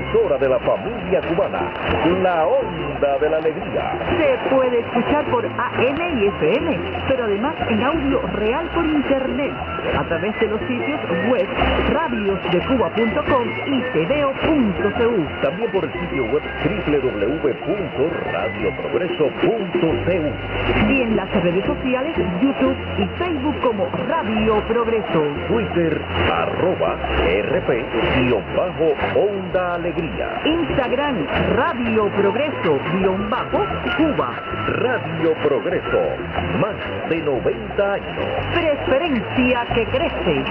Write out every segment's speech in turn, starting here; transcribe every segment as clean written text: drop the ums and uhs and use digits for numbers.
emisora de la familia cubana, la onda de la alegría. Se puede escuchar por AM y FM, pero además en audio real por internet, a través de los sitios web radiosdecuba.com y tvo.cu. También por el sitio web www.radioprogreso.cu. Y en las redes sociales YouTube y Facebook como Radio Progreso. Twitter, @RP_Onda Alegría. Instagram, Radio Progreso_Cuba. Radio Progreso, más de 90 años. Preferencia que crece.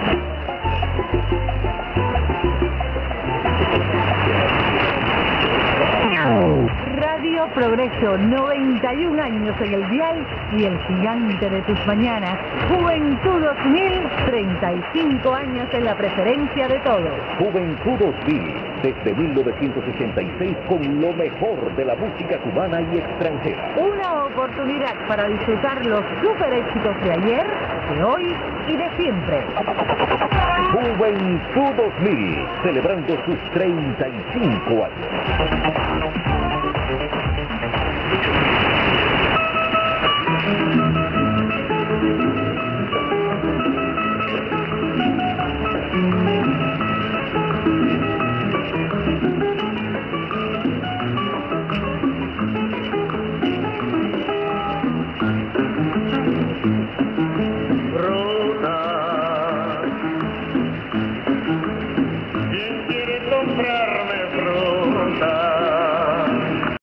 Radio Progreso, 91 años en el dial y el gigante de tus mañanas. Juventud 2000, 35 años en la preferencia de todos. Juventud 2000, desde 1966 con lo mejor de la música cubana y extranjera. Una oportunidad para disfrutar los super éxitos de ayer, de hoy y de siempre. Juventud 2000, celebrando sus 35 años.